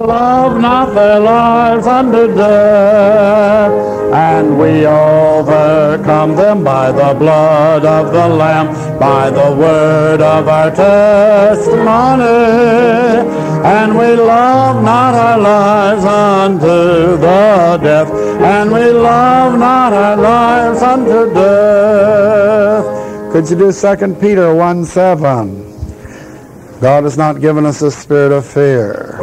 Love not their lives unto death, and we overcome them by the blood of the Lamb, by the word of our testimony. And we love not our lives unto the death, and we love not our lives unto death. Could you do 2 Peter 1:7? God has not given us a spirit of fear.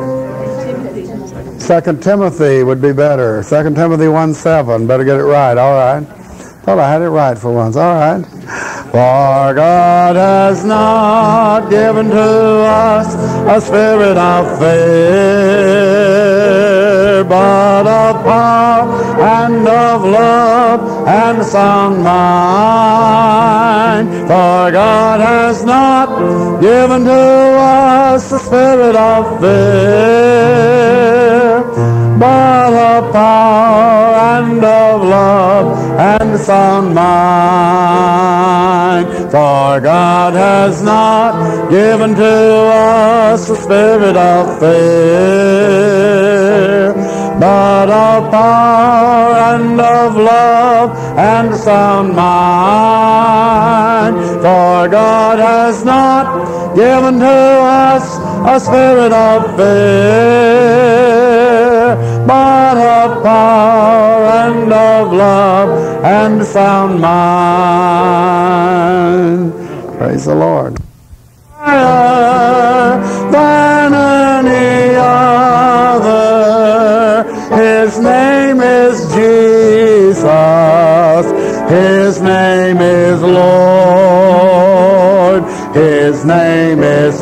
2 Timothy would be better. 2 Timothy 1:7. Better get it right. All right. Thought I had it right for once. All right. For God has not given to us a spirit of fear, but of power and of love and sound mind. For God has not given to us a spirit of fear, but of power and of love and sound mind. For God has not given to us a spirit of fear, but of power and of love and sound mind. For God has not given to us a spirit of fear, but of power and of love and sound mind. Praise the Lord. Higher than any other, His name is Jesus. His name is Lord. His name is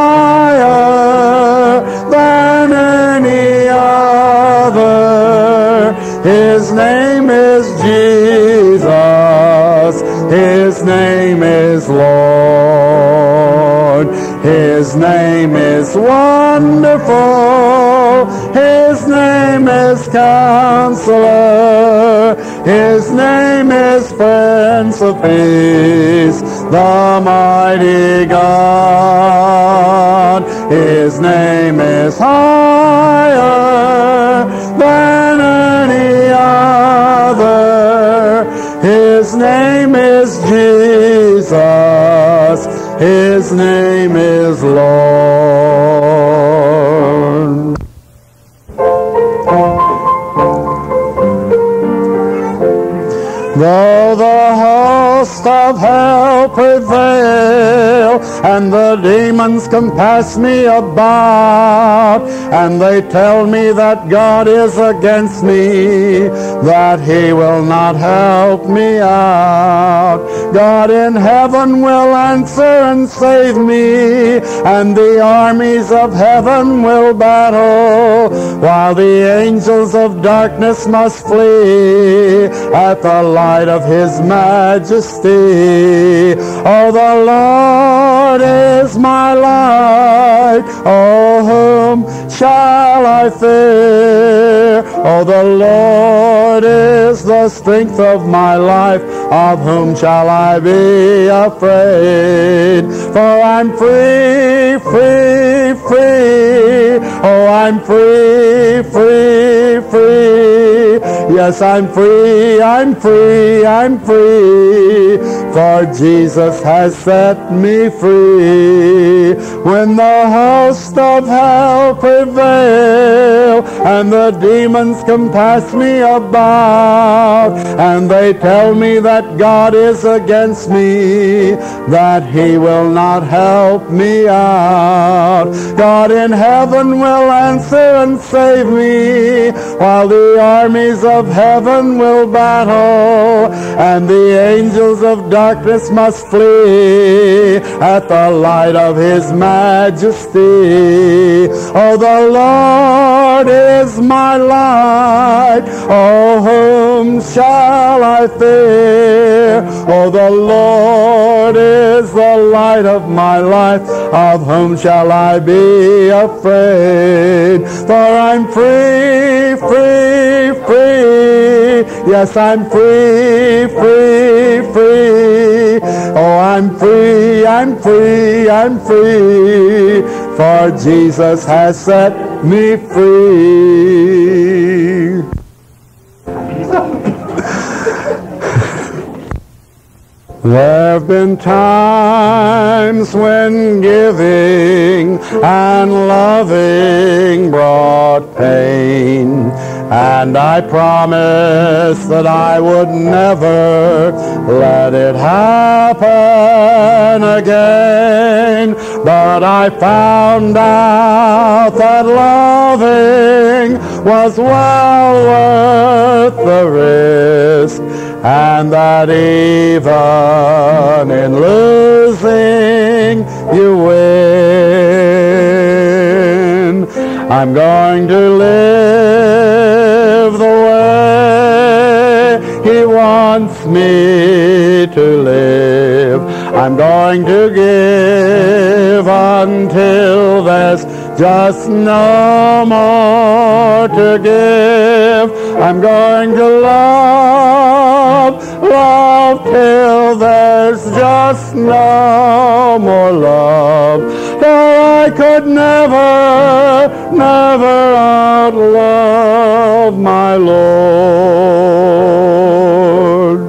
higher than any other. His name is Jesus. His name is Lord. His name is wonderful. His name is Counselor. His name is Prince of Peace, the mighty God. His name is higher than any other. His name is Jesus. His name is Lord. Though the host of hell prevail, and the demons compass me about, and they tell me that God is against me, that He will not help me out. God in heaven will answer and save me, and the armies of heaven will battle, while the angels of darkness must flee at the light of His majesty. Oh, the Lord is my light. Oh, whom shall I fear? Oh, the Lord is the strength of my life. Of whom shall I be afraid? For I'm free, free, free. Oh, I'm free, free, free. Yes, I'm free, I'm free, I'm free. For Jesus has set me free. When the host of hell prevail, and the demons compass me about, and they tell me that God is against me, that He will not help me out. God in heaven will answer and save me, while the armies of heaven will battle, and the angels of darkness must flee at the light of His majesty. Oh, the Lord is my light. Oh, whom shall I fear? Oh, the Lord is the light of my life. Of whom shall I be afraid? For I'm free, free, free. Yes, I'm free, free, free. Oh, I'm free, I'm free, I'm free. For Jesus has set me free. There have been times when giving and loving brought pain, and I promised that I would never let it happen again. But I found out that loving was well worth the risk, and that even in losing you win. I'm going to live the way He wants me to live. I'm going to give until there's just no more to give. I'm going to love till there's just no more love. For I could never outlove my Lord.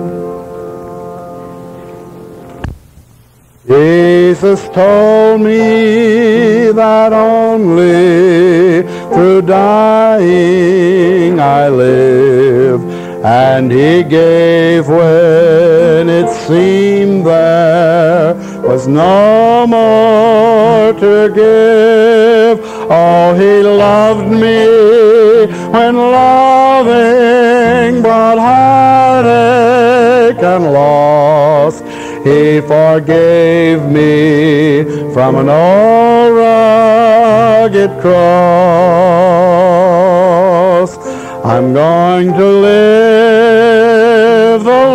Jesus told me that only through dying I live, and He gave when it seemed there was no more to give. Oh, He loved me when loving brought heartache and loss. He forgave me from an old rugged cross. I'm going to live the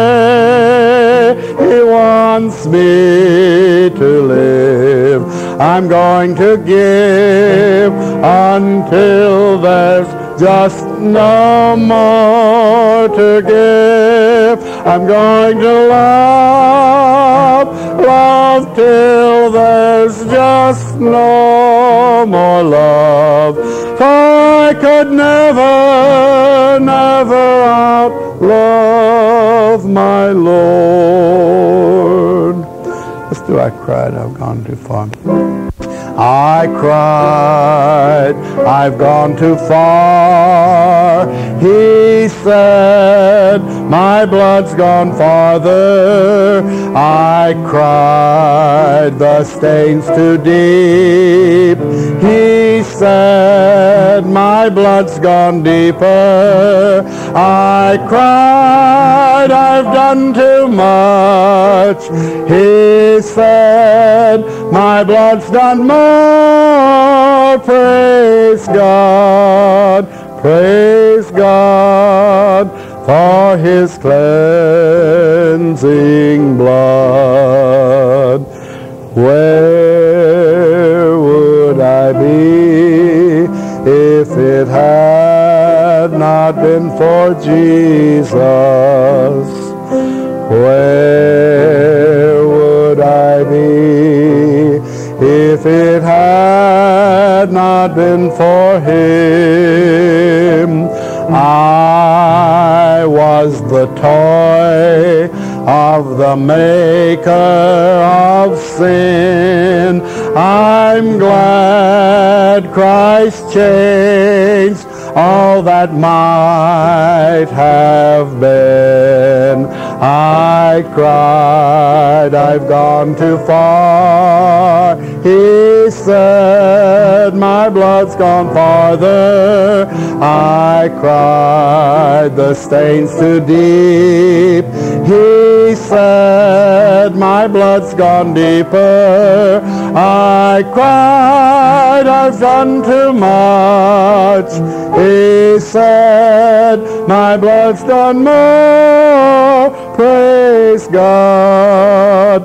way He wants me to live. I'm going to give until there's just no more to give. I'm going to love till there's just no more love. For I could never outlove my Lord. Let's do I cried, I've gone too far. I cried, I've gone too far. He said, my blood's gone farther. I cried, the stain's too deep. He said, my blood's gone deeper. I cried, I've done too much. He said, my blood's done more. Praise God for His cleansing blood. Where would I be if it had not been for Jesus? Where would I be if it had not been for Him? I was the toy of the maker of sin. I'm glad Christ changed all that might have been. I cried, I've gone too far. He said, my blood's gone farther. I cried, the stain's too deep. He said, my blood's gone deeper. I cried, I've done too much. He said, my blood's done more. Praise God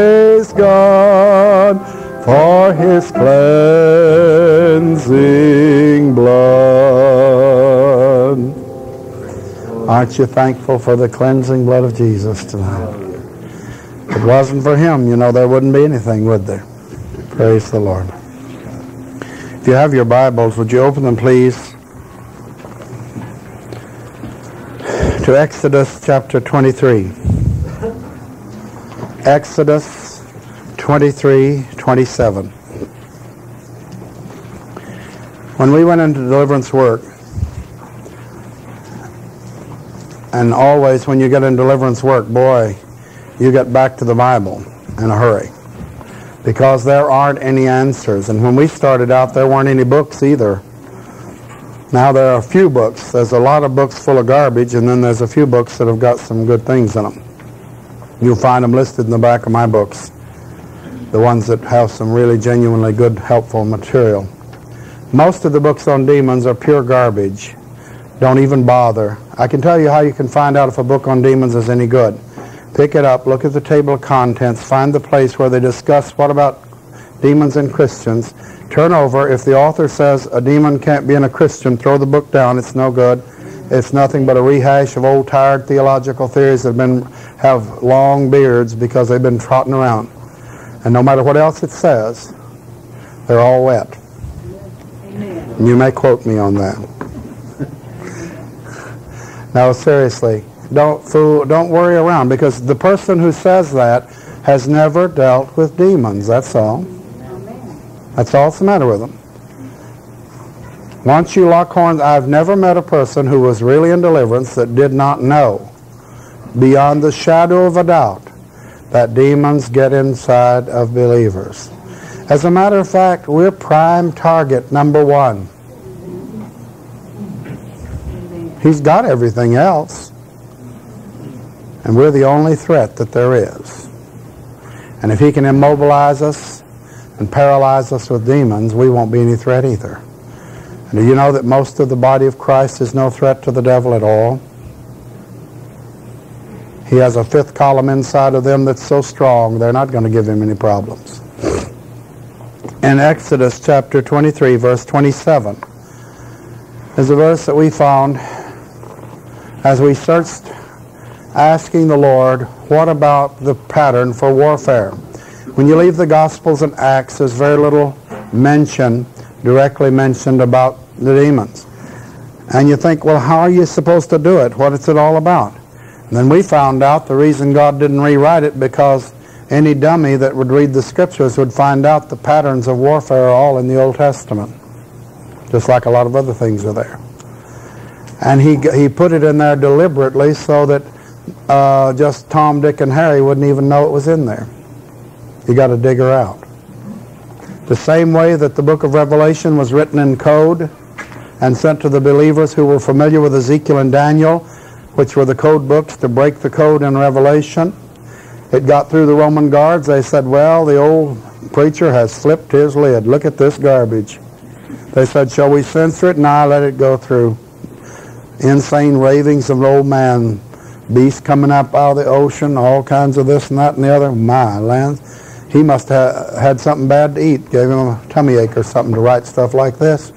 for His cleansing blood. Aren't you thankful for the cleansing blood of Jesus tonight? If it wasn't for Him, you know, there wouldn't be anything, would there? Praise the Lord. If you have your Bibles, would you open them, please, to Exodus chapter 23. Exodus 23:27. When we went into deliverance work, and always when you get in deliverance work, boy, you get back to the Bible in a hurry, because there aren't any answers. And when we started out, there weren't any books either. Now there are a few books. There's a lot of books full of garbage, and then there's a few books that have got some good things in them. You'll find them listed in the back of my books, the ones that have some really genuinely good, helpful material. Most of the books on demons are pure garbage. Don't even bother. I can tell you how you can find out if a book on demons is any good. Pick it up, look at the table of contents, find the place where they discuss what about demons and Christians. Turn over. If the author says a demon can't be in a Christian, throw the book down. It's no good. It's nothing but a rehash of old tired theological theories that have long beards because they've been trotting around. And no matter what else it says, they're all wet. Amen. You may quote me on that. No, seriously, don't worry around, because the person who says that has never dealt with demons. That's all. That's all that's the matter with them. Once you lock horns, I've never met a person who was really in deliverance that did not know, beyond the shadow of a doubt, that demons get inside of believers. As a matter of fact, we're prime target number one. He's got everything else, and we're the only threat that there is. And if he can immobilize us and paralyze us with demons, we won't be any threat either. And do you know that most of the body of Christ is no threat to the devil at all? He has a fifth column inside of them that's so strong, they're not going to give him any problems. In Exodus chapter 23, verse 27, is a verse that we found as we searched, asking the Lord, what about the pattern for warfare? When you leave the Gospels and Acts, there's very little directly mentioned about the demons. And you think, well, how are you supposed to do it? What is it all about? And then we found out the reason God didn't rewrite it, because any dummy that would read the Scriptures would find out the patterns of warfare are all in the Old Testament, just like a lot of other things are there. And he put it in there deliberately so that just Tom, Dick, and Harry wouldn't even know it was in there. You got to dig her out. The same way that the book of Revelation was written in code and sent to the believers who were familiar with Ezekiel and Daniel, which were the code books to break the code in Revelation. It got through the Roman guards. They said, well, the old preacher has flipped his lid. Look at this garbage. They said, shall we censor it? Nah, let it go through. Insane ravings of an old man, beasts coming up out of the ocean, all kinds of this and that and the other. My land, he must have had something bad to eat, gave him a tummy ache or something to write stuff like this.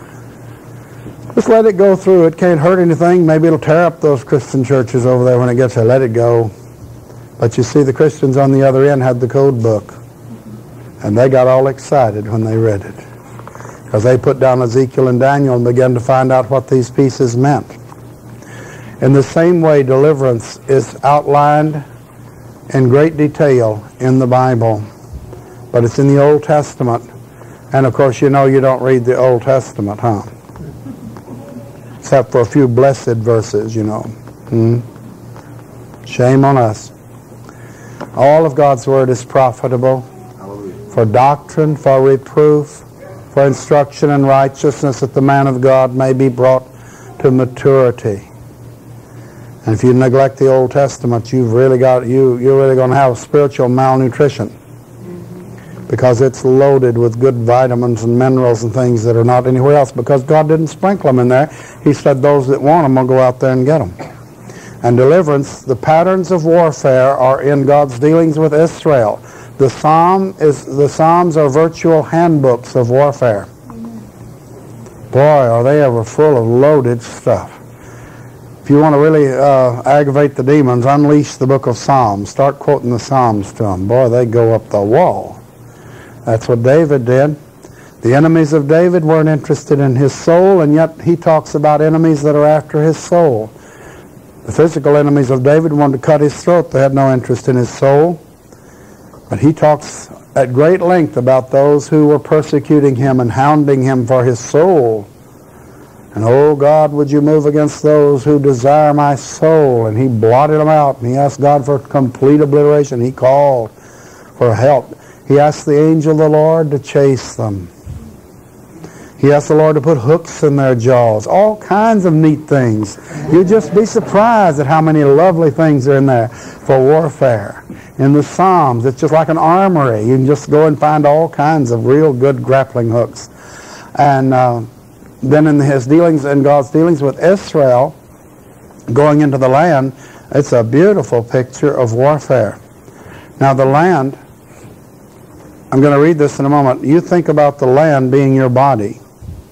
Just let it go through. It can't hurt anything. Maybe it'll tear up those Christian churches over there when it gets there. Let it go. But you see, the Christians on the other end had the code book, and they got all excited when they read it, because they put down Ezekiel and Daniel and began to find out what these pieces meant. In the same way, deliverance is outlined in great detail in the Bible, but it's in the Old Testament. And of course, you know you don't read the Old Testament, huh? Except for a few blessed verses, you know. Shame on us. All of God's Word is profitable for doctrine, for reproof, for instruction in righteousness, that the man of God may be brought to maturity. And if you neglect the Old Testament, you're really going to have spiritual malnutrition, because it's loaded with good vitamins and minerals and things that are not anywhere else, because God didn't sprinkle them in there. He said those that want them will go out there and get them. And deliverance, the patterns of warfare are in God's dealings with Israel. The Psalms are virtual handbooks of warfare. Boy, are they ever full of loaded stuff. If you want to really aggravate the demons, unleash the book of Psalms. Start quoting the Psalms to them. Boy, they go up the wall. That's what David did. The enemies of David weren't interested in his soul, and yet he talks about enemies that are after his soul. The physical enemies of David wanted to cut his throat. They had no interest in his soul. But he talks at great length about those who were persecuting him and hounding him for his soul. And, oh God, would you move against those who desire my soul? And he blotted them out, and he asked God for complete obliteration. He called for help. He asked the angel of the Lord to chase them. He asked the Lord to put hooks in their jaws. All kinds of neat things. You'd just be surprised at how many lovely things are in there for warfare. In the Psalms, it's just like an armory. You can just go and find all kinds of real good grappling hooks. And then in his dealings, in God's dealings with Israel, going into the land, it's a beautiful picture of warfare. Now the land, I'm going to read this in a moment. You think about the land being your body.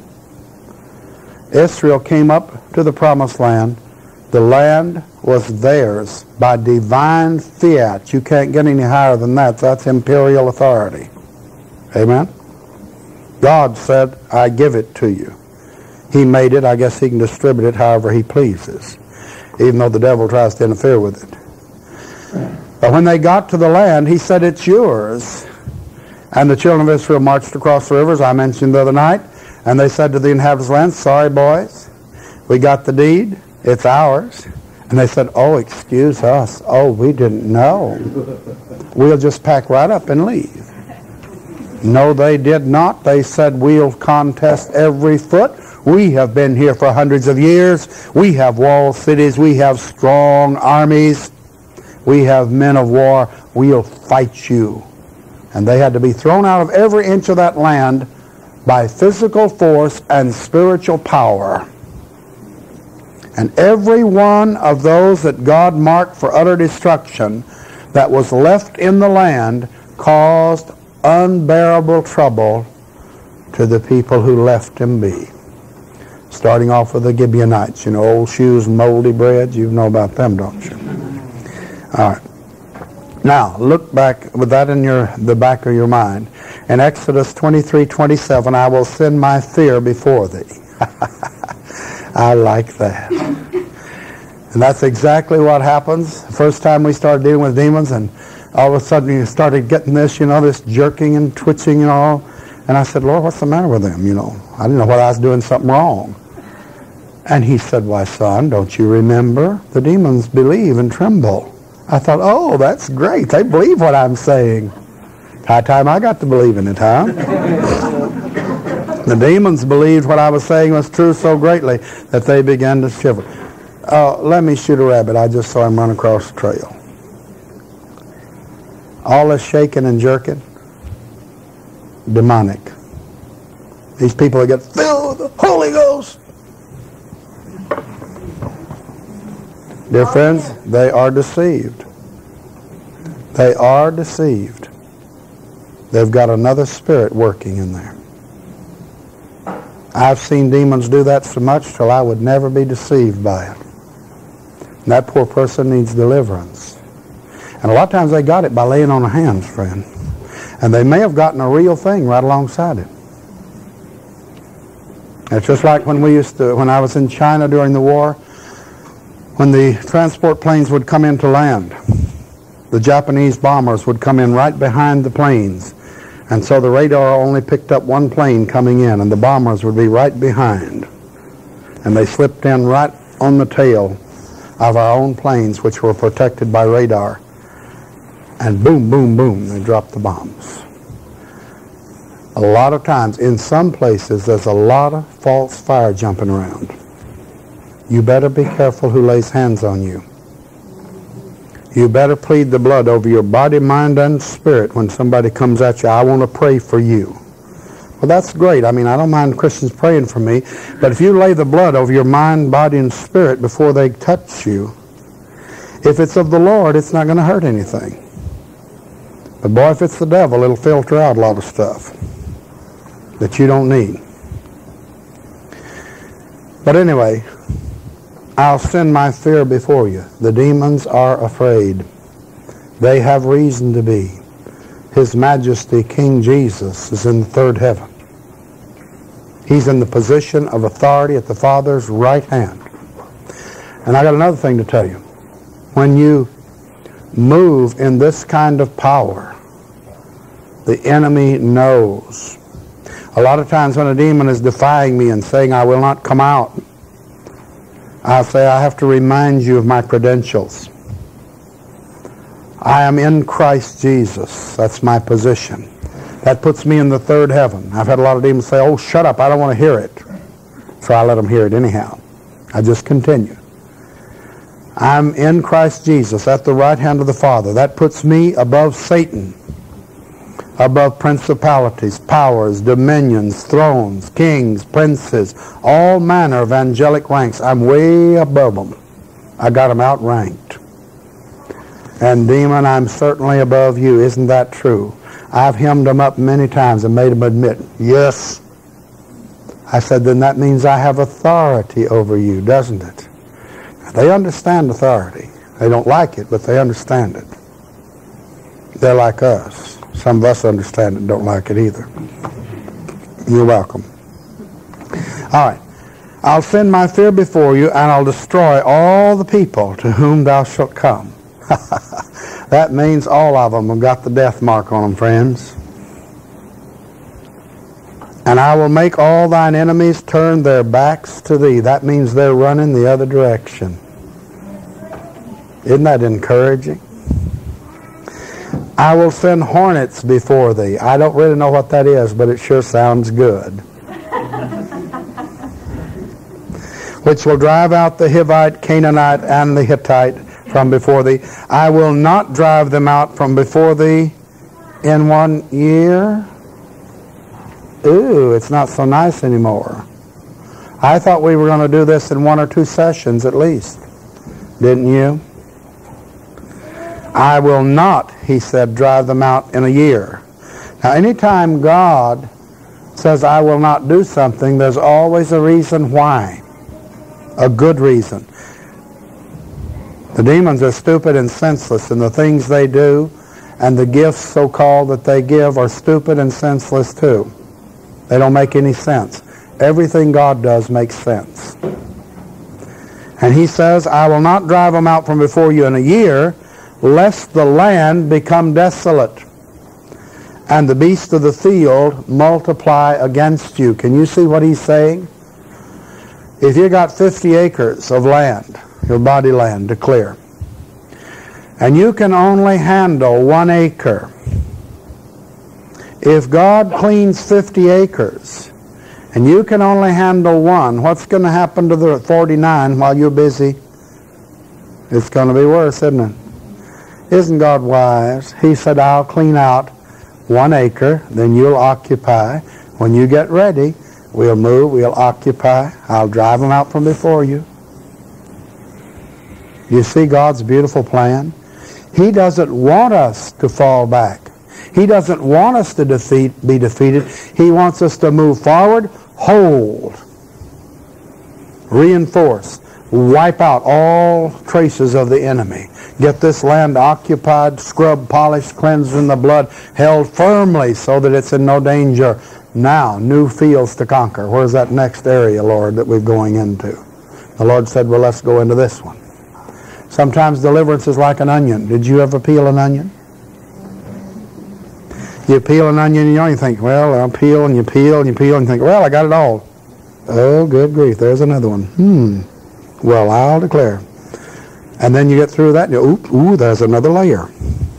Israel came up to the promised land. The land was theirs by divine fiat. You can't get any higher than that. That's imperial authority. Amen? God said, I give it to you. He made it. I guess he can distribute it however he pleases, even though the devil tries to interfere with it. But when they got to the land, he said, it's yours. And the children of Israel marched across the rivers, I mentioned the other night, and they said to the inhabitants of the land, sorry boys, we got the deed, it's ours. And they said, oh, excuse us, oh, we didn't know. We'll just pack right up and leave. No, they did not. They said, we'll contest every foot. We have been here for hundreds of years. We have walled cities. We have strong armies. We have men of war. We'll fight you. And they had to be thrown out of every inch of that land by physical force and spiritual power. And every one of those that God marked for utter destruction that was left in the land caused unbearable trouble to the people who left him be. Starting off with the Gibeonites, you know, old shoes and moldy bread. You know about them, don't you? All right. Now, look back with that in the back of your mind. In Exodus 23:27, I will send my fear before thee. I like that. And that's exactly what happens. The first time we started dealing with demons, and all of a sudden you started getting this, this jerking and twitching and all. And I said, Lord, what's the matter with them? I didn't know whether I was doing something wrong. And he said, why, son, don't you remember? The demons believe and tremble. I thought, oh, that's great. They believe what I'm saying. High time I got to believe in it, huh? The demons believed what I was saying was true so greatly that they began to shiver. Let me shoot a rabbit. I just saw him run across the trail. All this shaking and jerking, demonic. These people that get filled with the Holy Ghost. Dear friends, they are deceived. They are deceived. They've got another spirit working in there. I've seen demons do that so much till I would never be deceived by it. And that poor person needs deliverance. And a lot of times they got it by laying on of hands, friend. And they may have gotten a real thing right alongside it. It's just like when I was in China during the war, when the transport planes would come into land, the Japanese bombers would come in right behind the planes. And so the radar only picked up one plane coming in, and the bombers would be right behind. And they slipped in right on the tail of our own planes, which were protected by radar. And boom, boom, boom, they dropped the bombs. A lot of times, in some places, there's a lot of false fire jumping around. You better be careful who lays hands on you. You better plead the blood over your body, mind, and spirit when somebody comes at you. I want to pray for you. Well, that's great. I mean, I don't mind Christians praying for me. But if you lay the blood over your mind, body, and spirit before they touch you, if it's of the Lord, it's not going to hurt anything. But boy, if it's the devil, it'll filter out a lot of stuff that you don't need. But anyway, I'll send my fear before you. The demons are afraid. They have reason to be. His Majesty, King Jesus, is in the third heaven. He's in the position of authority at the Father's right hand. And I got another thing to tell you. When you move in this kind of power, the enemy knows. A lot of times when a demon is defying me and saying, I will not come out, I'll say, I have to remind you of my credentials. I am in Christ Jesus. That's my position. That puts me in the third heaven. I've had a lot of demons say, oh, shut up, I don't want to hear it. So I let them hear it anyhow. I just continue. I'm in Christ Jesus at the right hand of the Father. That puts me above Satan, above principalities, powers, dominions, thrones, kings, princes, all manner of angelic ranks. I'm way above them. I got them outranked. And demon, I'm certainly above you. Isn't that true? I've hemmed them up many times and made them admit, yes. I said, then that means I have authority over you, doesn't it? They understand authority. They don't like it, but they understand it. They're like us. Some of us understand it and don't like it either. You're welcome. All right. I'll send my fear before you, and I'll destroy all the people to whom thou shalt come. That means all of them have got the death mark on them, friends. And I will make all thine enemies turn their backs to thee. That means they're running the other direction. Isn't that encouraging? I will send hornets before thee. I don't really know what that is, but it sure sounds good. Which will drive out the Hivite, Canaanite, and the Hittite from before thee. I will not drive them out from before thee in 1 year. Ooh, it's not so nice anymore. I thought we were going to do this in 1 or 2 sessions at least. Didn't you? I will not, he said, drive them out in a year. Now, anytime God says, I will not do something, there's always a reason why. A good reason. The demons are stupid and senseless in the things they do, and the gifts, so-called, that they give are stupid and senseless too. They don't make any sense. Everything God does makes sense. And he says, I will not drive them out from before you in a year, lest the land become desolate, and the beasts of the field multiply against you. Can you see what he's saying? If you got 50 acres of land, your body land to clear, and you can only handle 1 acre, if God cleans 50 acres and you can only handle 1, what's going to happen to the 49 while you're busy? It's going to be worse, isn't it? Isn't God wise? He said, I'll clean out 1 acre, then you'll occupy. When you get ready, we'll move, we'll occupy. I'll drive them out from before you. You see God's beautiful plan? He doesn't want us to fall back. He doesn't want us to be defeated. He wants us to move forward, hold, reinforce, wipe out all traces of the enemy. Get this land occupied, scrubbed, polished, cleansed in the blood, held firmly so that it's in no danger. Now, new fields to conquer. Where's that next area, Lord, that we're going into? The Lord said, well, let's go into this one. Sometimes deliverance is like an onion. Did you ever peel an onion? You peel an onion and you only think, well, I'll peel, and you peel and you peel and you think, well, I got it all. Oh, good grief, there's another one. Well, I'll declare. And then you get through that and you, ooh, there's another layer.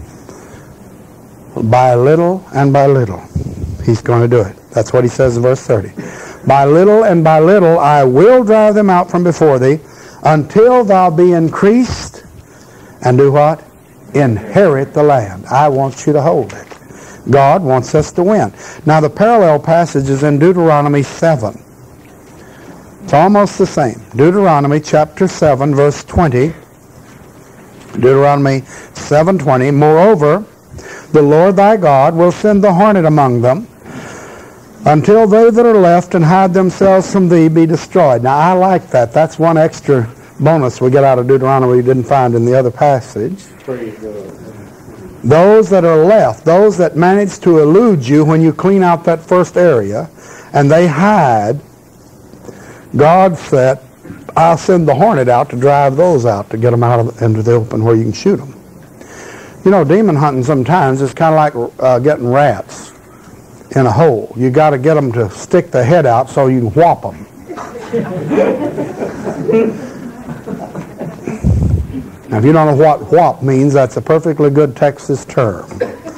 By little and by little, he's going to do it. That's what he says in verse 30. By little and by little I will drive them out from before thee, until thou be increased, and do what? Inherit the land. I want you to hold it. God wants us to win. Now the parallel passage is in Deuteronomy 7. It's almost the same. Deuteronomy chapter 7, verse 20. Deuteronomy 7:20. Moreover, the Lord thy God will send the hornet among them, until they that are left and hide themselves from thee be destroyed. Now I like that. That's one extra bonus we get out of Deuteronomy we didn't find in the other passage. Those that are left, those that manage to elude you when you clean out that first area, and they hide, God said, I'll send the hornet out to drive those out, to get them out into the open where you can shoot them. You know, demon hunting sometimes is kind of like getting rats in a hole. You got to get them to stick their head out so you can whop them. Now, if you don't know what whop means, that's a perfectly good Texas term.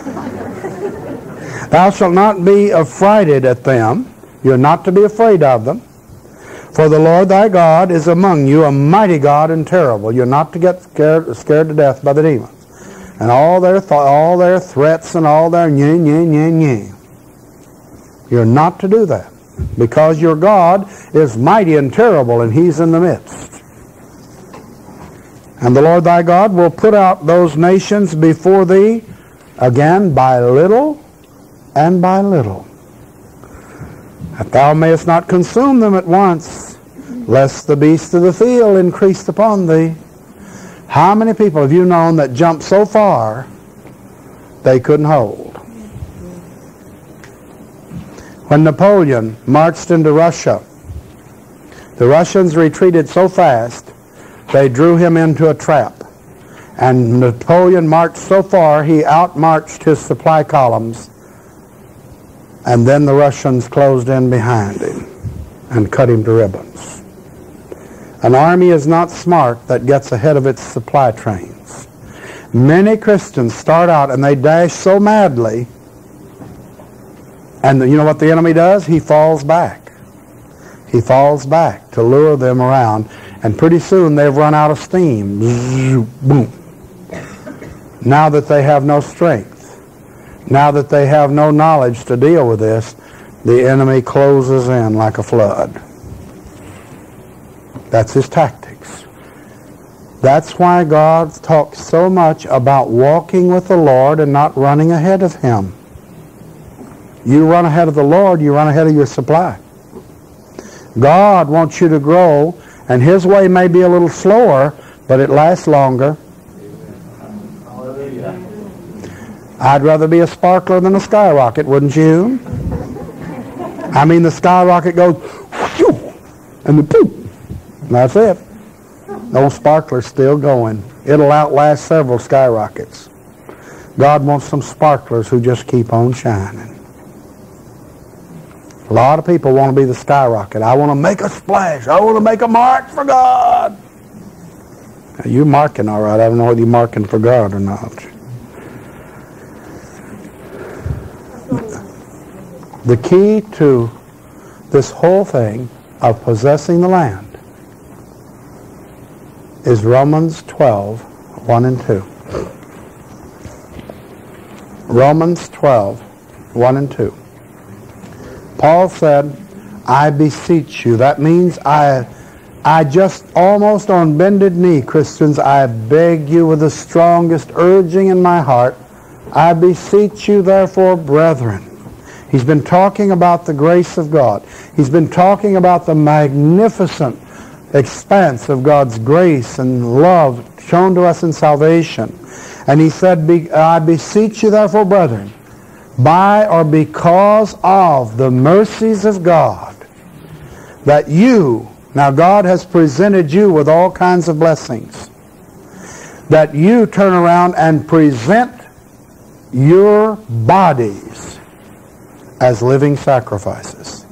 Thou shalt not be affrighted at them. You're not to be afraid of them. For the Lord thy God is among you, a mighty God and terrible. You're not to get scared to death by the demons. And all their threats and all their nye. You're not to do that. Because your God is mighty and terrible, and He's in the midst. And the Lord thy God will put out those nations before thee, again by little and by little, that thou mayest not consume them at once, lest the beasts of the field increase upon thee. How many people have you known that jumped so far they couldn't hold? When Napoleon marched into Russia, the Russians retreated so fast they drew him into a trap. And Napoleon marched so far he outmarched his supply columns, and then the Russians closed in behind him and cut him to ribbons. An army is not smart that gets ahead of its supply trains. Many Christians start out and they dash so madly, and you know what the enemy does? He falls back. He falls back to lure them around, and pretty soon they've run out of steam. Boom. Now that they have no strength, now that they have no knowledge to deal with this, the enemy closes in like a flood. That's his tactics. That's why God talks so much about walking with the Lord and not running ahead of Him. You run ahead of the Lord, you run ahead of your supply. God wants you to grow, and His way may be a little slower, but it lasts longer. I'd rather be a sparkler than a skyrocket, wouldn't you? I mean, the skyrocket goes, whew, and the poop. That's it. No sparkler's still going. It'll outlast several skyrockets. God wants some sparklers who just keep on shining. A lot of people want to be the skyrocket. I want to make a splash. I want to make a mark for God. Now, you're marking all right. I don't know whether you're marking for God or not. The key to this whole thing of possessing the land is Romans 12, 1 and 2. Romans 12, 1 and 2. Paul said, I beseech you. That means I just almost on bended knee, Christians, I beg you with the strongest urging in my heart, I beseech you therefore, brethren. He's been talking about the grace of God. He's been talking about the magnificent expanse of God's grace and love shown to us in salvation. And he said, I beseech you therefore, brethren, by or because of the mercies of God, that you, now God has presented you with all kinds of blessings, that you turn around and present your bodies as living sacrifices.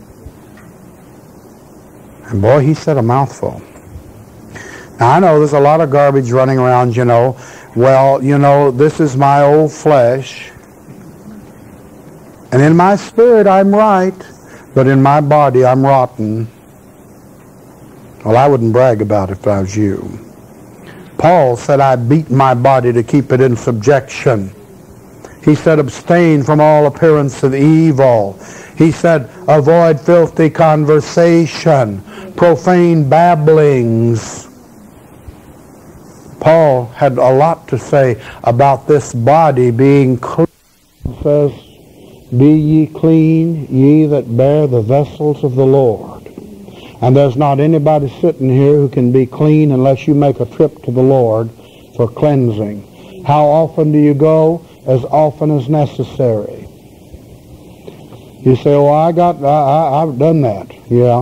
And boy, he said a mouthful. Now I know there's a lot of garbage running around, you know. Well, you know, this is my old flesh, and in my spirit I'm right, but in my body I'm rotten. Well, I wouldn't brag about it if I was you. Paul said, I beat my body to keep it in subjection. He said, abstain from all appearance of evil. He said, avoid filthy conversation, profane babblings. Paul had a lot to say about this body being clean. He says, be ye clean, ye that bear the vessels of the Lord. And there's not anybody sitting here who can be clean unless you make a trip to the Lord for cleansing. How often do you go? As often as necessary. You say, "Oh, I've done that." Yeah.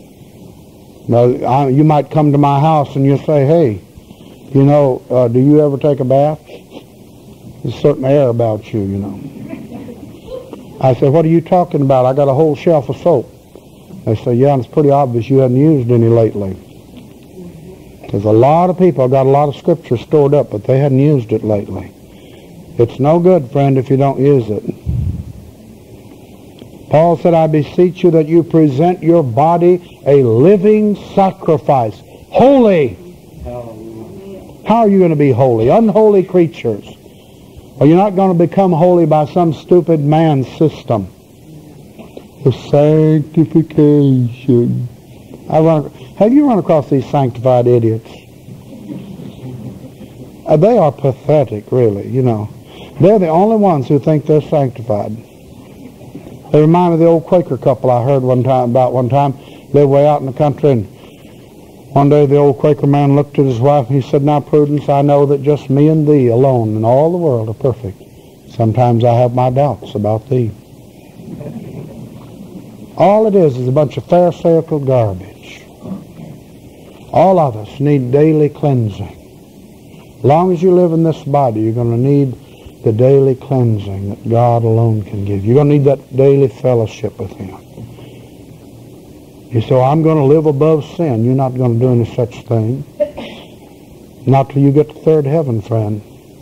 Well, you might come to my house and you say, "Hey, do you ever take a bath?" There's a certain air about you, I say, "What are you talking about? I got a whole shelf of soap." They say, "Yeah, and it's pretty obvious you haven't used any lately." There's a lot of people got a lot of scripture stored up, but they hadn't used it lately. It's no good, friend, if you don't use it. Paul said, "I beseech you that you present your body a living sacrifice, holy." How are you going to be holy? Unholy creatures. Well, you're not going to become holy by some stupid man's system. The sanctification. Have you run across these sanctified idiots? They are pathetic, really, They're the only ones who think they're sanctified. They remind me of the old Quaker couple I heard one time. They were way out in the country, and one day the old Quaker man looked at his wife and he said, "Now, Prudence, I know that just me and thee alone in all the world are perfect. Sometimes I have my doubts about thee." All it is a bunch of pharisaical garbage. All of us need daily cleansing. As long as you live in this body, you're going to need the daily cleansing that God alone can give. You're going to need that daily fellowship with Him. You say, "Oh, I'm going to live above sin." You're not going to do any such thing. Not till you get to third heaven, friend.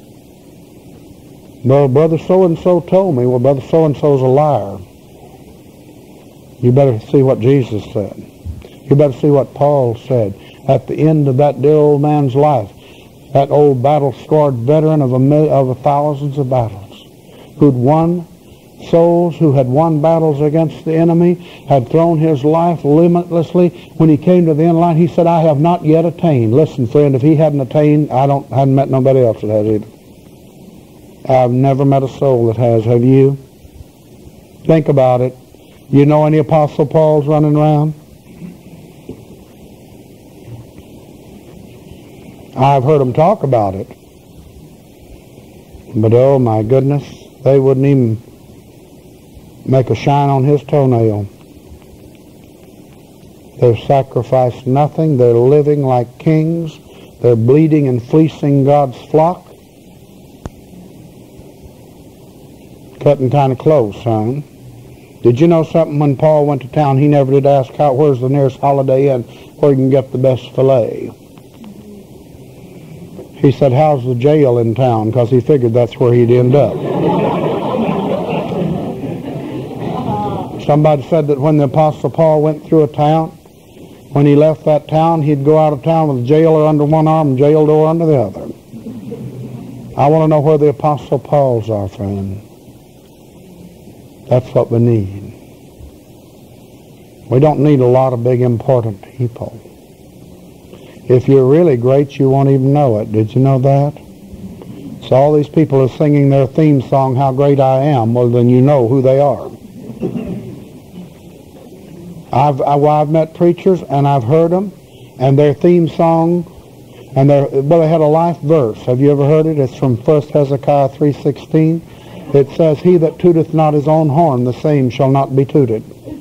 "Well, Brother so-and-so told me." Well, Brother so-and-so's a liar. You better see what Jesus said. You better see what Paul said. At the end of that dear old man's life, that old battle-scarred veteran of thousands of battles, who'd won souls, who had won battles against the enemy, had thrown his life limitlessly. When he came to the end line, he said, "I have not yet attained." Listen, friend, if he hadn't attained, I hadn't met nobody else that has either. I've never met a soul that has. Have you? Think about it. You know any Apostle Pauls running around? I've heard them talk about it. But oh my goodness, they wouldn't even make a shine on his toenail. They've sacrificed nothing. They're living like kings. They're bleeding and fleecing God's flock. Cutting kind of close, son. Did you know something? When Paul went to town, he never did ask where's the nearest Holiday Inn where you can get the best filet. He said, "How's the jail in town?" Because he figured that's where he'd end up. Somebody said that when the Apostle Paul went through a town, when he left that town, he'd go out of town with a jailer under one arm and jail door under the other. I want to know where the Apostle Pauls are, friend. That's what we need. We don't need a lot of big important people. If you're really great, you won't even know it. Did you know that? So all these people are singing their theme song, "How Great I Am." Well, then you know who they are. I've met preachers and I've heard them, and their theme song, and they had a life verse. Have you ever heard it? It's from 1 Hezekiah 3:16. It says, "He that tooteth not his own horn, the same shall not be tooted."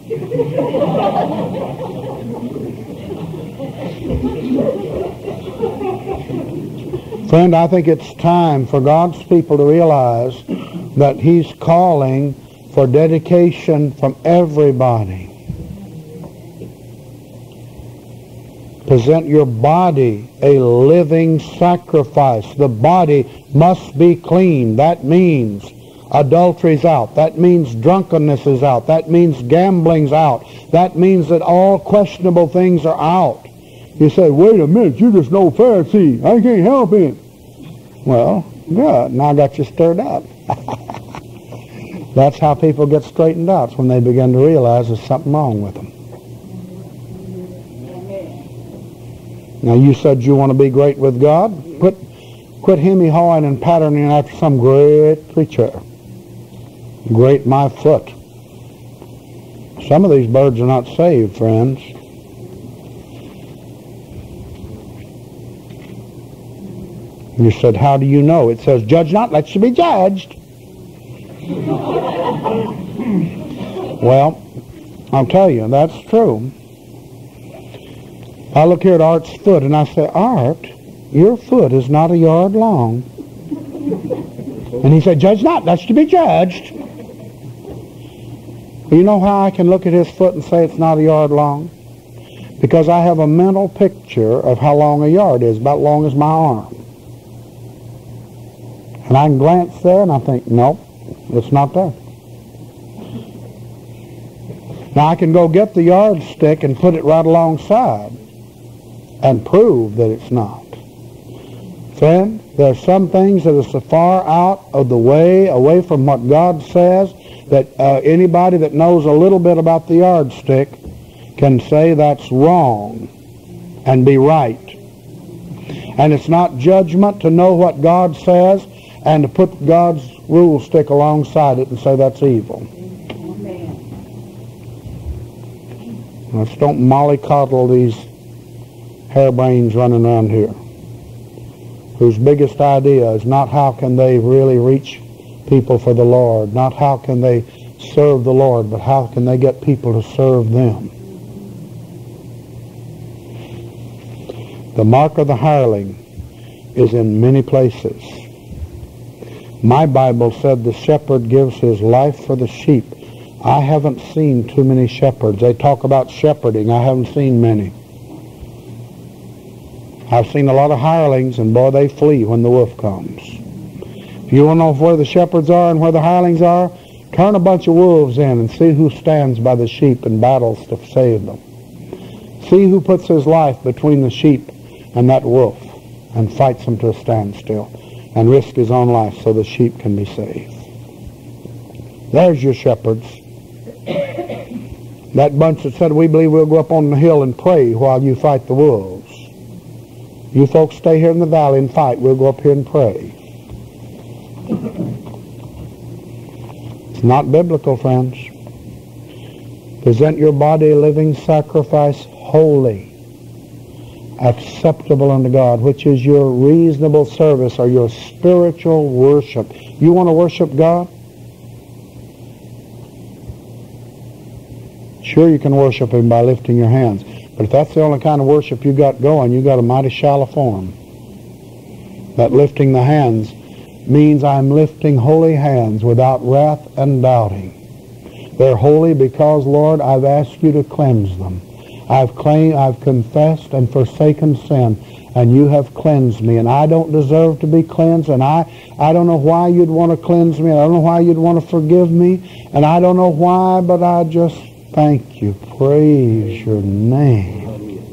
Friend, I think it's time for God's people to realize that He's calling for dedication from everybody. Present your body a living sacrifice. The body must be clean. That means adultery's out. That means drunkenness is out. That means gambling's out. That means that all questionable things are out. You say, "Wait a minute, you're just no Pharisee. I can't help it." Well, good. Now I got you stirred up. That's how people get straightened out, when they begin to realize there's something wrong with them. Now you said you want to be great with God. Quit hemming-hawing and patterning after some great preacher. Great my foot. Some of these birds are not saved, friends. You said, "How do you know?" It says, "Judge not, lest you be judged." Well, I'll tell you, that's true. I look here at Art's foot and I say, Art, your foot is not a yard long. And he said, Judge not, that's to be judged. You know how I can look at his foot and say it's not a yard long? Because I have a mental picture of how long a yard is, about long as my arm. And I can glance there and I think, nope, it's not there. Now I can go get the yardstick and put it right alongside and prove that it's not. Friend, there are some things that are so far out of the way, away from what God says, that anybody that knows a little bit about the yardstick can say that's wrong and be right. And it's not judgment to know what God says and to put God's rule stick alongside it and say that's evil. Let's don't mollycoddle these harebrains running around here, whose biggest idea is not how can they really reach people for the Lord, not how can they serve the Lord, but how can they get people to serve them. The mark of the hireling is in many places. My Bible said the shepherd gives his life for the sheep. I haven't seen too many shepherds. They talk about shepherding. I haven't seen many. I've seen a lot of hirelings, and boy, they flee when the wolf comes. If you want to know where the shepherds are and where the hirelings are, turn a bunch of wolves in and see who stands by the sheep and battles to save them. See who puts his life between the sheep and that wolf and fights them to a standstill and risks his own life so the sheep can be saved. There's your shepherds. That bunch that said, we believe we'll go up on the hill and pray while you fight the wolves. You folks stay here in the valley and fight. We'll go up here and pray. It's not biblical, friends. Present your body a living sacrifice, holy, acceptable unto God, which is your reasonable service or your spiritual worship. You want to worship God? Sure, you can worship Him by lifting your hands. But if that's the only kind of worship you got going, you got a mighty shallow form. That lifting the hands means I'm lifting holy hands without wrath and doubting. They're holy because, Lord, I've asked you to cleanse them. I've confessed and forsaken sin, and you have cleansed me, and I don't deserve to be cleansed, and I don't know why you'd want to cleanse me, and I don't know why you'd want to forgive me, and I don't know why, but I just thank you. Praise your name.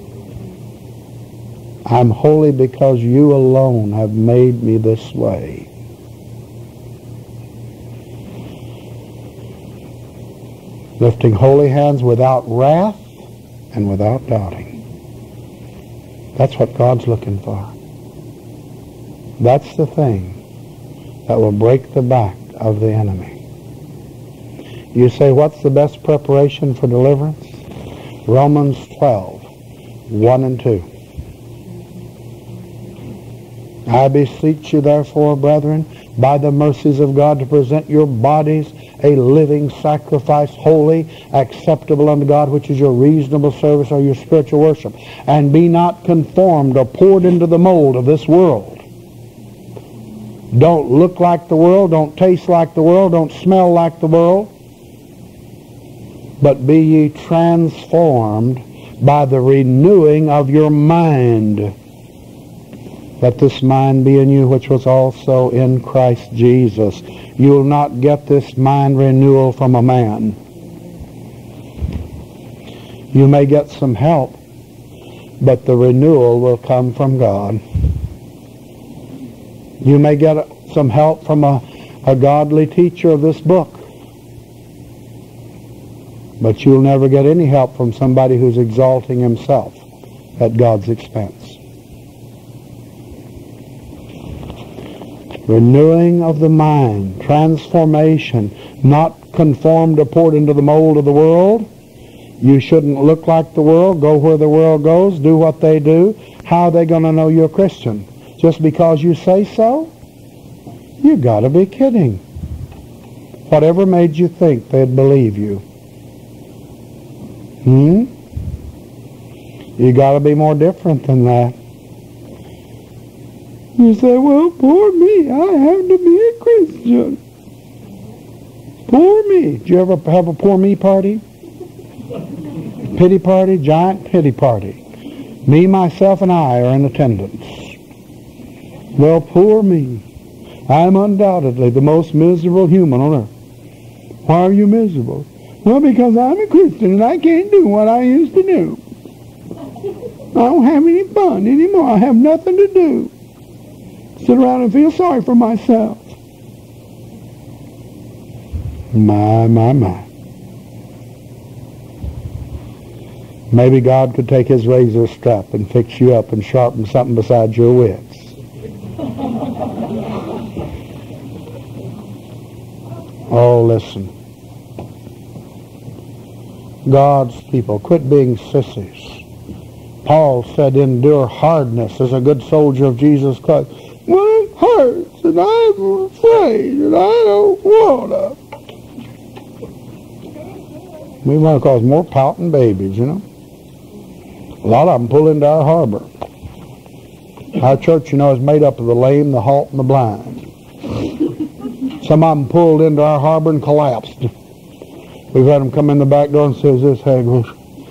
I'm holy because you alone have made me this way. Lifting holy hands without wrath and without doubting. That's what God's looking for. That's the thing that will break the back of the enemy. You say, what's the best preparation for deliverance? Romans 12, 1 and 2. I beseech you, therefore, brethren, by the mercies of God, to present your bodies a living sacrifice, holy, acceptable unto God, which is your reasonable service or your spiritual worship. And be not conformed or poured into the mold of this world. Don't look like the world, don't taste like the world, don't smell like the world. But be ye transformed by the renewing of your mind. Let this mind be in you, which was also in Christ Jesus. You'll not get this mind renewal from a man. You may get some help, but the renewal will come from God. You may get some help from a godly teacher of this book, but you'll never get any help from somebody who's exalting himself at God's expense. Renewing of the mind, transformation, not conformed or poured into the mold of the world. You shouldn't look like the world, go where the world goes, do what they do. How are they going to know you're a Christian? Just because you say so? You got to be kidding. Whatever made you think they'd believe you? You got to be more different than that. You say, well, poor me, I have to be a Christian. Poor me. Did you ever have a poor me party? Pity party, giant pity party. Me, myself, and I are in attendance. Well, poor me. I am undoubtedly the most miserable human on earth. Why are you miserable? Well, because I'm a Christian and I can't do what I used to do. I don't have any fun anymore. I have nothing to do. Sit around and feel sorry for myself. My. Maybe God could take his razor strap and fix you up and sharpen something besides your wits. Oh, listen. God's people, quit being sissies. Paul said, endure hardness as a good soldier of Jesus Christ. Well, it hurts, and I'm afraid, and I don't want to. We want to cause more pouting babies, you know. A lot of them pull into our harbor. Our church, you know, is made up of the lame, the halt, and the blind. Some of them pulled into our harbor and collapsed. We've had them come in the back door and says this, Haggles.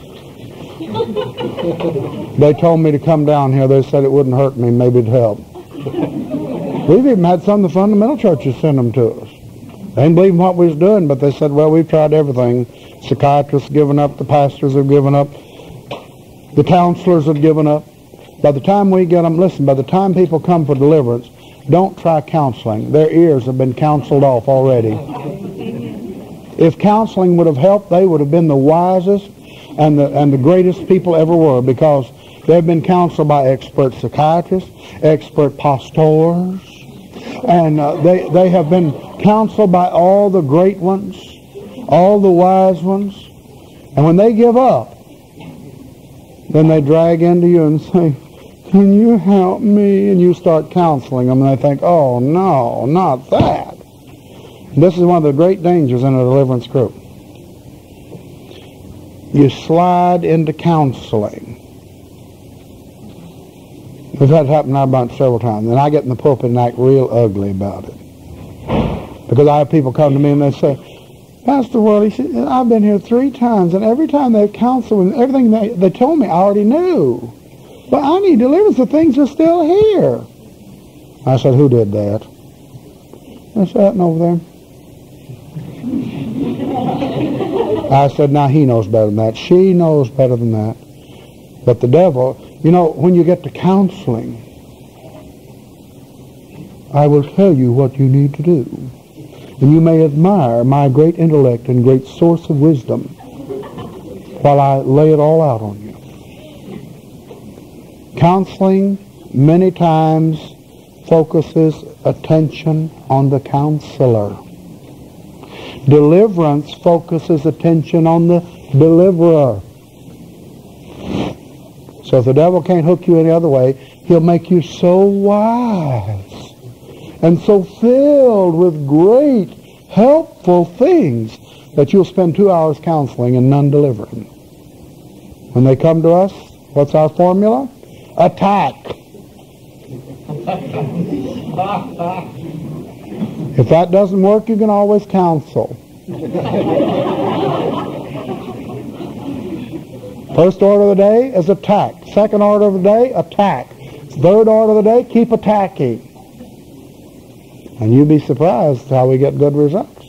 They told me to come down here. They said it wouldn't hurt me. Maybe it'd help. We've even had some of the fundamental churches send them to us. They didn't believe in what we was doing, but they said, well, we've tried everything. Psychiatrists have given up. The pastors have given up. The counselors have given up. By the time we get them, listen, by the time people come for deliverance, don't try counseling. Their ears have been counseled off already. If counseling would have helped, they would have been the wisest and the greatest people ever were, because they've been counseled by expert psychiatrists, expert pastors, and they have been counseled by all the great ones, all the wise ones. And when they give up, then they drag into you and say, can you help me? And you start counseling them, and they think, oh, no, not that. This is one of the great dangers in a deliverance group. You slide into counseling. We've had it happen in our bunch several times, and I get in the pulpit and act real ugly about it. Because I have people come to me and they say, Pastor Worley, I've been here 3 times, and every time they've counseled, and everything they told me I already knew. But I need deliverance, the things are still here. I said, who did that? That's that over there. I said, now he knows better than that. She knows better than that. But the devil, you know, when you get to counseling, I will tell you what you need to do. And you may admire my great intellect and great source of wisdom while I lay it all out on you. Counseling many times focuses attention on the counselor. Deliverance focuses attention on the deliverer. So if the devil can't hook you any other way, he'll make you so wise and so filled with great, helpful things that you'll spend 2 hours counseling and none delivering. When they come to us, what's our formula? Attack. If that doesn't work, you can always counsel. First order of the day is attack. Second order of the day, attack. Third order of the day, keep attacking. And you'd be surprised how we get good results.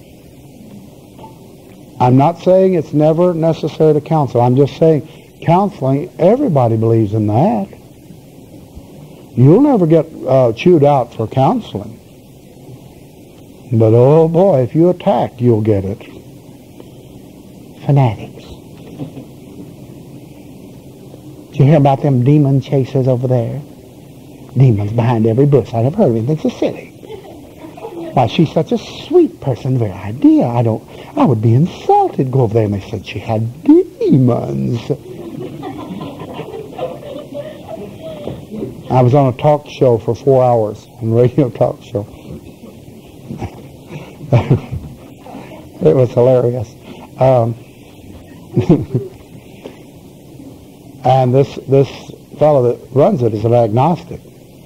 I'm not saying it's never necessary to counsel. I'm just saying counseling, everybody believes in that. You'll never get chewed out for counseling. But oh boy, if you attack, you'll get it. Fanatics. Did you hear about them demon chasers over there? Demons behind every bush. I never heard of anything so silly. Why, she's such a sweet person. Very idea. I would be insulted. Go over there and they said she had demons. I was on a talk show for 4 hours, a radio talk show. It was hilarious. And this fellow that runs it is an agnostic.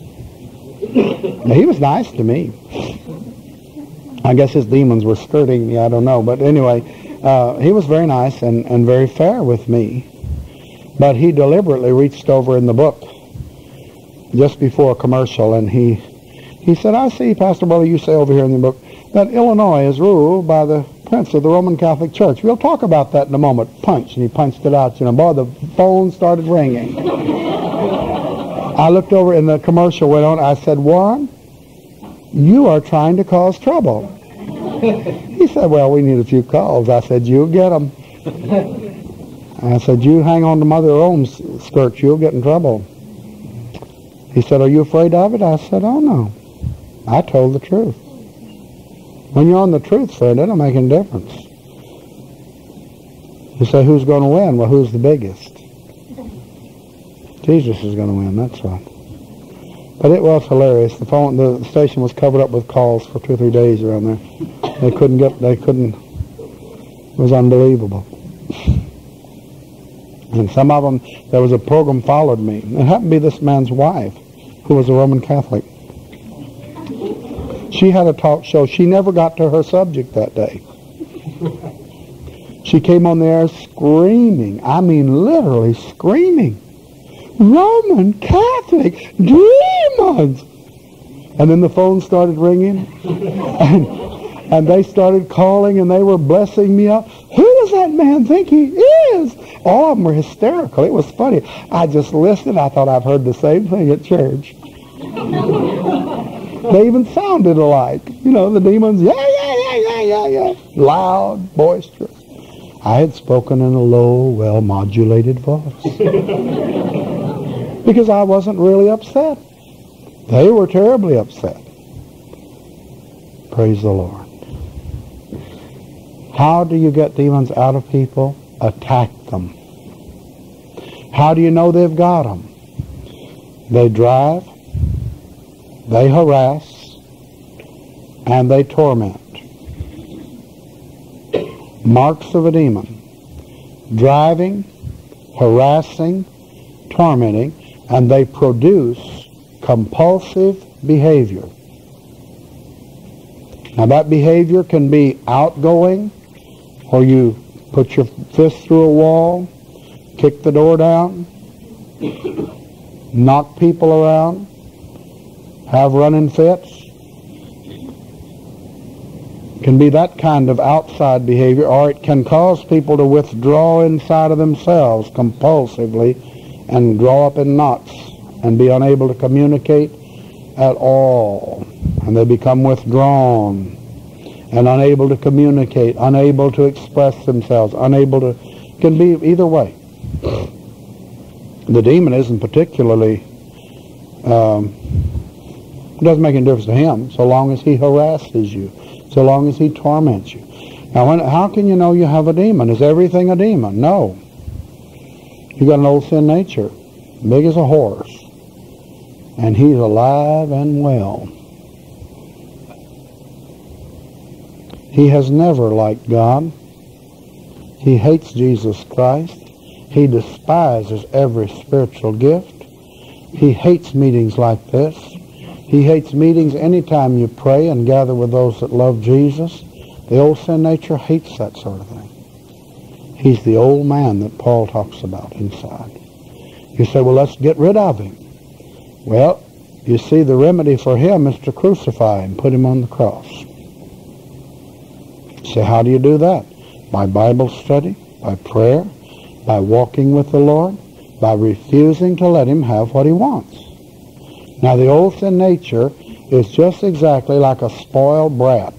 He was nice to me. I guess his demons were skirting me, I don't know. But anyway, he was very nice and very fair with me. But he deliberately reached over in the book just before a commercial, and he said, I see, Pastor Brother, you say over here in the book that Illinois is ruled by the Prince of the Roman Catholic Church. We'll talk about that in a moment. Punch, and he punched it out. Boy, the phone started ringing. I looked over and the commercial went on. I said, Warren, you are trying to cause trouble. He said, well, we need a few calls. I said, you'll get them. I said, you hang on to Mother Rome's skirts, you'll get in trouble. He said, are you afraid of it? I said, oh, no. I told the truth. When you're on the truth, friend, it don't make any difference. You say, who's going to win? Well, who's the biggest? Jesus is going to win, that's right. But it was hilarious. The station was covered up with calls for 2 or 3 days around there. It was unbelievable. And some of them, there was a program followed me. It happened to be this man's wife, who was a Roman Catholic. She had a talk show. She never got to her subject that day. She came on the air screaming. I mean, literally screaming. Roman Catholic demons! And then the phone started ringing. And they started calling, and they were blessing me up. Who does that man think he is? All of them were hysterical. It was funny. I just listened. I thought I've heard the same thing at church. They even sounded alike. The demons, yeah. Loud, boisterous. I had spoken in a low, well-modulated voice. Because I wasn't really upset. They were terribly upset. Praise the Lord. How do you get demons out of people? Attack them. How do you know they've got them? They drive, they harass, and they torment. Marks of a demon. Driving, harassing, tormenting, and they produce compulsive behavior. Now that behavior can be outgoing, or you put your fist through a wall, kick the door down, knock people around, have running fits. It can be that kind of outside behavior, or it can cause people to withdraw inside of themselves compulsively and draw up in knots and be unable to communicate at all. And they become withdrawn and unable to communicate, unable to express themselves, can be either way. The demon isn't particularly, it doesn't make any difference to him so long as he harasses you, so long as he torments you. Now, how can you know you have a demon? Is everything a demon? No. You got an old sin nature, big as a horse, and he's alive and well. He has never liked God. He hates Jesus Christ. He despises every spiritual gift. He hates meetings like this. He hates meetings anytime you pray and gather with those that love Jesus. The old sin nature hates that sort of thing. He's the old man that Paul talks about inside. You say, well, let's get rid of him. Well, you see, the remedy for him is to crucify him, put him on the cross. So how do you do that? By Bible study, by prayer, by walking with the Lord, by refusing to let him have what he wants. Now, the old sin nature is just exactly like a spoiled brat.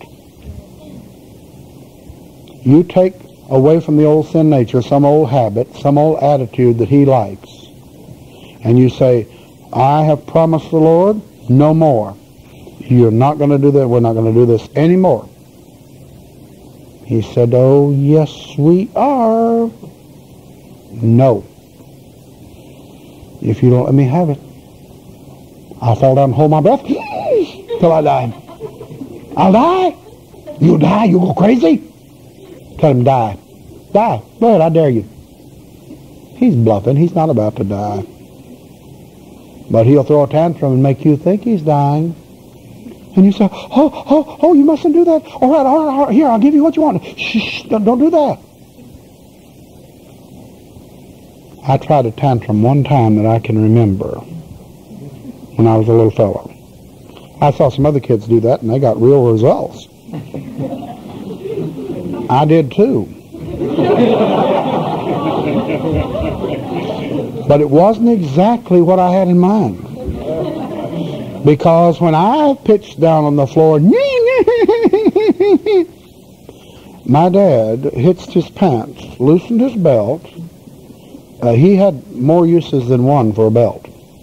You take away from the old sin nature some old habit, some old attitude that he likes, and you say, I have promised the Lord no more. You're not going to do that. We're not going to do this anymore. He said, oh, yes, we are. No. If you don't let me have it, I'll fall down and hold my breath till I die. I'll die. You'll die. You'll go crazy. Tell him die. Die. Go ahead, I dare you. He's bluffing. He's not about to die. But he'll throw a tantrum and make you think he's dying. And you say, oh, you mustn't do that. All right, here, I'll give you what you want. Shh, don't do that. I tried a tantrum one time that I can remember when I was a little fellow. I saw some other kids do that, and they got real results. I did too. But it wasn't exactly what I had in mind. Because when I pitched down on the floor, my dad hitched his pants, loosened his belt. He had more uses than one for a belt.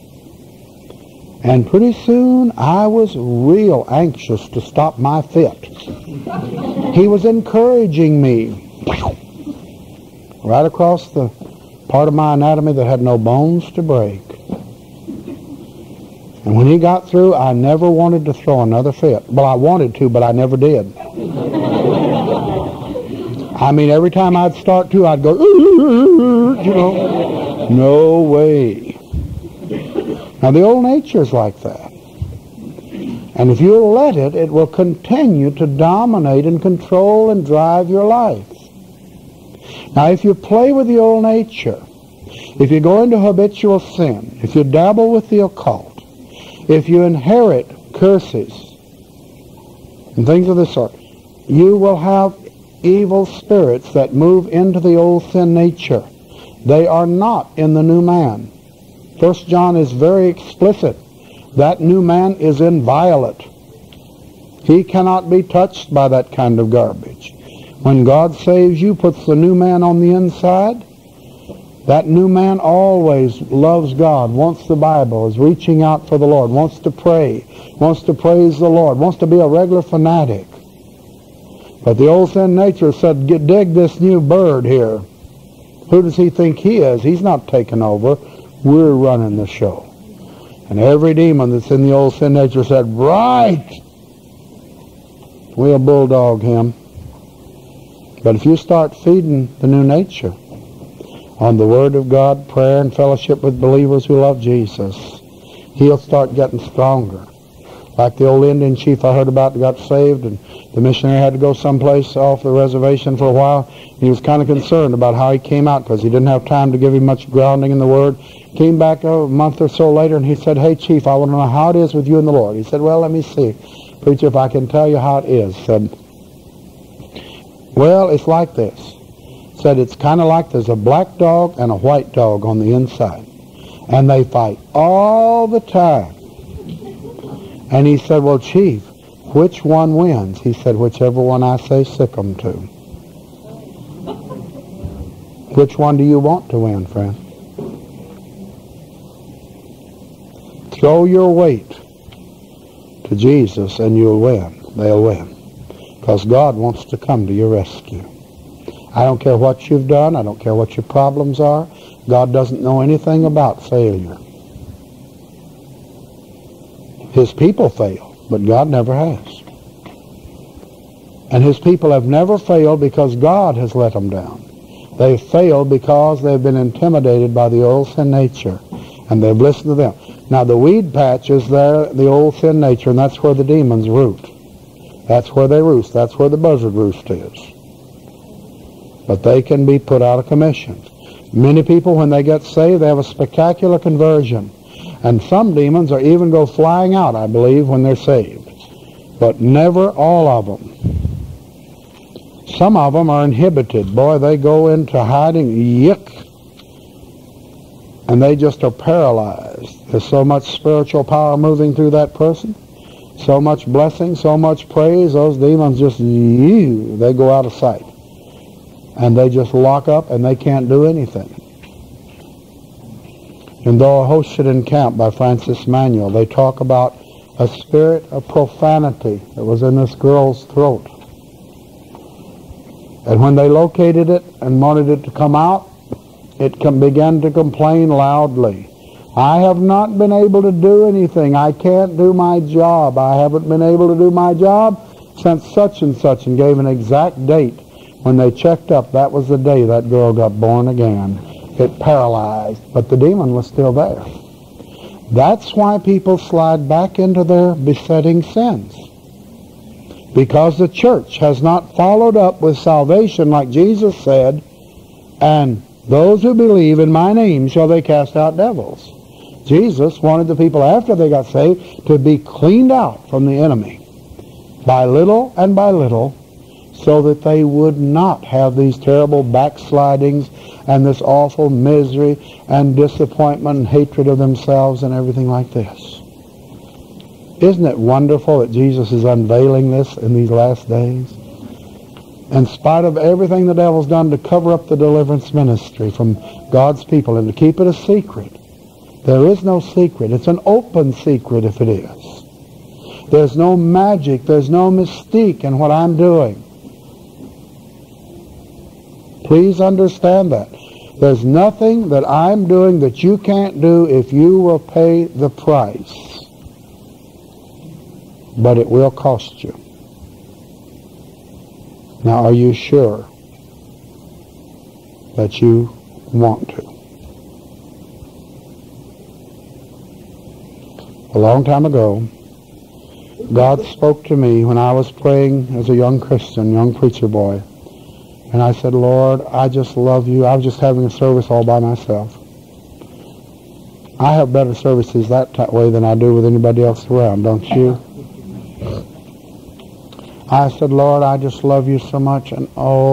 And pretty soon, I was real anxious to stop my fit. He was encouraging me right across the part of my anatomy that had no bones to break. And when he got through, I never wanted to throw another fit. Well, I wanted to, but I never did. I mean, every time I'd start to, I'd go, you know, no way. Now, the old nature's like that. And if you let it, it will continue to dominate and control and drive your life. Now, if you play with the old nature, if you go into habitual sin, if you dabble with the occult, if you inherit curses and things of this sort, you will have evil spirits that move into the old sin nature. They are not in the new man. 1 John is very explicit. That new man is inviolate. He cannot be touched by that kind of garbage. When God saves you, puts the new man on the inside, that new man always loves God, wants the Bible, is reaching out for the Lord, wants to pray, wants to praise the Lord, wants to be a regular fanatic. But the old sin nature said, dig this new bird here. Who does he think he is? He's not taking over. We're running the show. And every demon that's in the old sin nature said, right, we'll bulldog him. But if you start feeding the new nature on the Word of God, prayer, and fellowship with believers who love Jesus, he'll start getting stronger. Like the old Indian chief I heard about that got saved, and the missionary had to go someplace off the reservation for a while. He was kind of concerned about how he came out because he didn't have time to give him much grounding in the Word. Came back a month or so later, and he said, hey, Chief, I want to know how it is with you and the Lord. He said, well, let me see. Preacher, if I can tell you how it is. Said, well, it's like this. Said, it's kind of like there's a black dog and a white dog on the inside. And they fight all the time. And he said, well, Chief, which one wins? He said, whichever one I say sick 'em to. Which one do you want to win, friend? Throw your weight to Jesus and you'll win. They'll win. Because God wants to come to your rescue. I don't care what you've done. I don't care what your problems are. God doesn't know anything about failure. His people fail, but God never has. And His people have never failed because God has let them down. They've failed because they've been intimidated by the old sin nature, and they've listened to them. Now, the weed patch is there, the old sin nature, and that's where the demons root. That's where they roost. That's where the buzzard roost is. But they can be put out of commission. Many people, when they get saved, they have a spectacular conversion. And some demons are even go flying out, I believe, when they're saved. But never all of them. Some of them are inhibited. Boy, they go into hiding. Yick. And they just are paralyzed. There's so much spiritual power moving through that person. So much blessing, so much praise. Those demons just, they go out of sight. And they just lock up and they can't do anything. In Though a Host Should Encamp by Francis Manuel, they talk about a spirit of profanity that was in this girl's throat. And when they located it and wanted it to come out, it began to complain loudly. I have not been able to do anything. I can't do my job. I haven't been able to do my job since such and such, and gave an exact date. When they checked up, that was the day that girl got born again. It paralyzed, but the demon was still there. That's why people slide back into their besetting sins. Because the church has not followed up with salvation like Jesus said, and those who believe in my name shall they cast out devils. Jesus wanted the people after they got saved to be cleaned out from the enemy by little and by little, so that they would not have these terrible backslidings and this awful misery and disappointment and hatred of themselves and everything like this. Isn't it wonderful that Jesus is unveiling this in these last days? In spite of everything the devil's done to cover up the deliverance ministry from God's people and to keep it a secret, there is no secret. It's an open secret if it is. There's no magic. There's no mystique in what I'm doing. Please understand that. There's nothing that I'm doing that you can't do if you will pay the price. But it will cost you. Now, are you sure that you want to? A long time ago, God spoke to me when I was praying as a young Christian, young preacher boy. And I said, Lord, I just love you. I was just having a service all by myself. I have better services that way than I do with anybody else around, don't you? I said, Lord, I just love you so much, and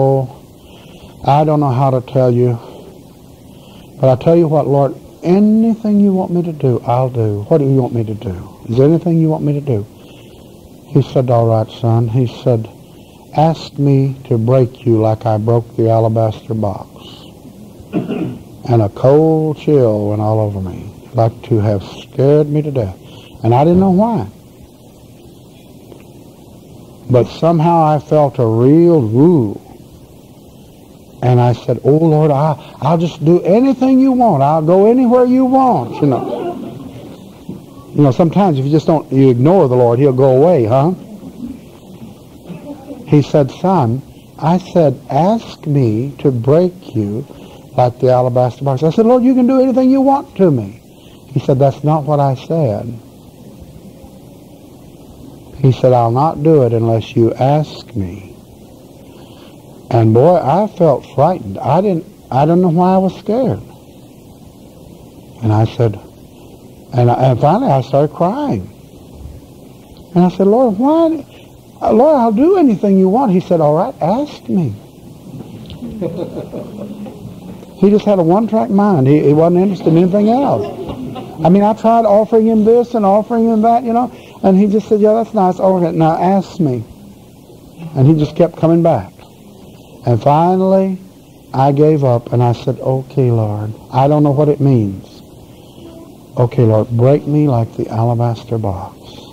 I don't know how to tell you. But I tell you what, Lord, anything you want me to do, I'll do. What do you want me to do? Is there anything you want me to do? He said, all right, son. He said, ask me to break you like I broke the alabaster box. And a cold chill went all over me, like to have scared me to death. And I didn't know why. But somehow I felt a real woo. And I said, oh, Lord, I'll just do anything you want. I'll go anywhere you want, you know. You know, sometimes if you ignore the Lord, he'll go away, huh? He said, son, I said, ask me to break you like the alabaster box. I said, Lord, you can do anything you want to me. He said, that's not what I said. He said, I'll not do it unless you ask me. And boy, I felt frightened. I don't know why I was scared. And I said, and finally I started crying. And I said, Lord, why? Lord, I'll do anything you want. He said, all right, ask me. He just had a one-track mind. He wasn't interested in anything else. I mean, I tried offering him this and offering him that, you know. And he just said, yeah, that's nice. Okay, now ask me. And he just kept coming back. And finally, I gave up and I said, okay, Lord, I don't know what it means. Okay, Lord, break me like the alabaster box.